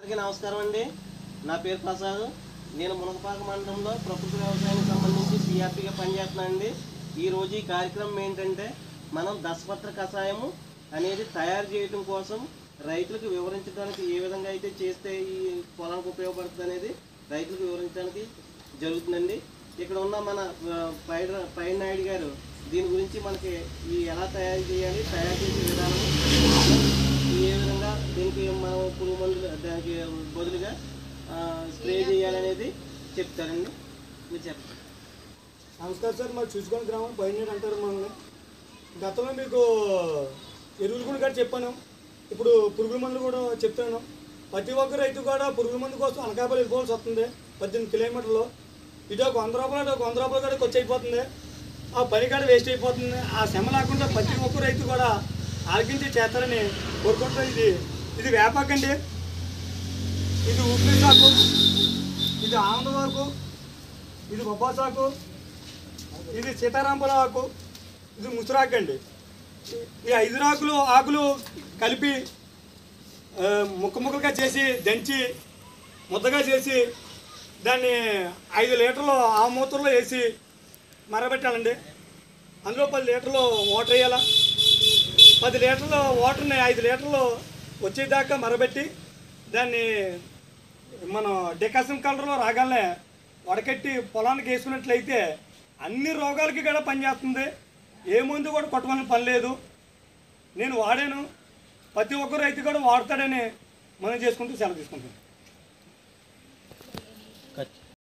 నమస్కారం అండి. నా పేరు ప్రసాద్. నేను మునగపాక మండలంలో ప్రకృతి వ్యవసాయానికి సంబంధించి సిఆర్పిగా పనిచేస్తున్నానండి. ఈరోజు ఈ కార్యక్రమం ఏంటంటే మనం దశపత్ర కషాయము అనేది తయారు చేయడం కోసం రైతులకు వివరించడానికి ఏ విధంగా అయితే చేస్తే ఈ పొలానికి ఉపయోగపడుతుంది అనేది రైతులకు వివరించడానికి జరుగుతుందండి. ఇక్కడ ఉన్న మన పైడి నాయుడు గారు దీని గురించి మనకి ఈ ఎలా తయారు చేయాలి, తయారు చేసే విధానం, ఏ విధంగా దీనికి మనం పురుగు మందులు దానికి బదులుగా స్ప్రే చేయాలనేది చెప్తారండి. మీరు చెప్పండి. నమస్కారం సార్. మాది చూసుకొని గ్రామం పైన అంటారు. మనల్ని గతంలో మీకు ఎరువులు కూడా చెప్పాను, ఇప్పుడు పురుగుల మందులు కూడా చెప్తాను. ప్రతి ఒక్క రైతు కూడా పురుగుల మందు కోసం అనకాపల్లి వెళ్ళిపోవాల్సి వస్తుంది. 18 కిలోమీటర్లు. ఇది ఒక 100 రూపాయలు, ఒక 100 రూపాయలు కూడా ఖర్చు అయిపోతుంది. ఆ పని కాడ వేస్ట్ అయిపోతుంది. ఆ శ్రమ లేకుండా ప్రతి ఒక్క రైతు కూడా ఆలకించి చేస్తారని కోరుకుంటున్నాం. ఇది వేపాకండి, ఇది ఉప్పు సాకు, ఇది ఆనందవాకు, ఇది బొబ్బాసాకు, ఇది సీతారాంపల ఆకు, ఇది ముసురాకు అండి. ఈ 5 ఆకులు కలిపి ముక్కలుగా చేసి దంచి ముద్దగా చేసి దాన్ని 5 లీటర్లు ఆ మూత్రలో వేసి మరబెట్టాలండి. అందులో 10 లీటర్లు వాటర్ వేయాలా. 10 లీటర్ల వాటర్ని 5 లీటర్లు వచ్చేదాకా మరబెట్టి దాన్ని మనం డికాషన్ కలర్లో రాగానే వడకట్టి పొలానికి వేసుకున్నట్లయితే అన్ని రోగాలకి కూడా పనిచేస్తుంది. ఏ మందు కూడా కొట్టవలసిన పని లేదు. నేను వాడాను, ప్రతి ఒక్క రైతు కూడా వాడతాడని మనం చేసుకుంటూ సెలవు తీసుకుంటాం.